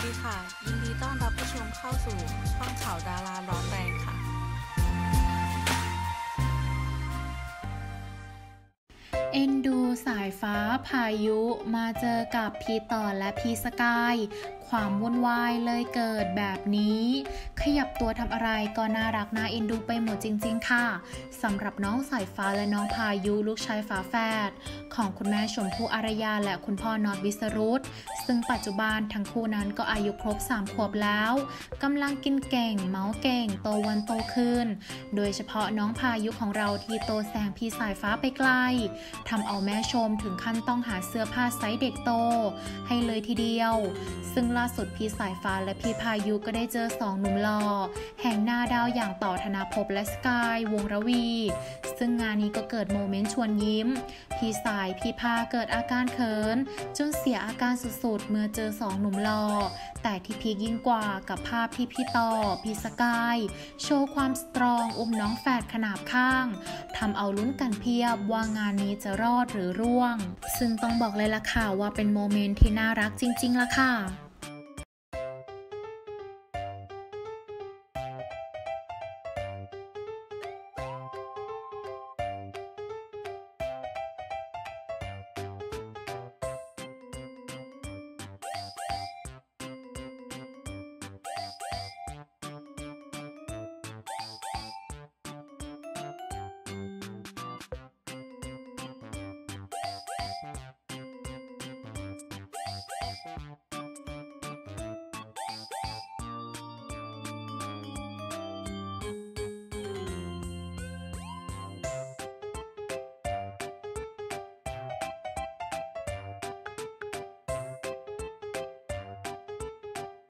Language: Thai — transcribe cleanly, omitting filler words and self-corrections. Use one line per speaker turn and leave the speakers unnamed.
ดีค่ะยินดีต้อนรับผู้ชมเข้าสู่ช่องข่าวดาราร้อนแรงค่ะ
เอ็นดูสายฟ้าพายุมาเจอกับพีต่อและพีสกายความวุ่นวายเลยเกิดแบบนี้ขยับตัวทำอะไรก็น่ารักน่าเอ็นดูไปหมดจริงๆค่ะสำหรับน้องสายฟ้าและน้องพายุลูกชายฝาแฝดของคุณแม่ชมพู่อารยาและคุณพ่อน็อตวิสรุตซึ่งปัจจุบันทั้งคู่นั้นก็อายุครบ3 ขวบแล้วกำลังกินเก่งเมาเก่งโตวันโตขึ้นโดยเฉพาะน้องพายุของเราที่โตแซงพี่สายฟ้าไปไกลทำเอาแม่ชมถึงขั้นต้องหาเสื้อผ้าไซส์เด็กโตให้เลยทีเดียวซึ่งล่าสุดพี่สายฟ้าและพี่พายุก็ได้เจอ2 หนุ่มหล่อแห่งหน้าดาวอย่างต่อธนาภพและสกายวงระวีซึ่งงานนี้ก็เกิดโมเมนต์ชวนยิ้มพี่สายพี่พาเกิดอาการเขินจนเสียอาการสุดๆเมื่อเจอ2 หนุ่มหล่อแต่ที่พีคยิ่งกว่ากับภาพที่พี่ต่อพี่สกายโชว์ความสตรองอุ้มน้องแฝดขนาบข้างทำเอาลุ้นกันเพียบว่างานนี้จะรอดหรือร่วงซึ่งต้องบอกเลยล่ะค่ะว่าเป็นโมเมนต์ที่น่ารักจริงๆล่ะค่ะ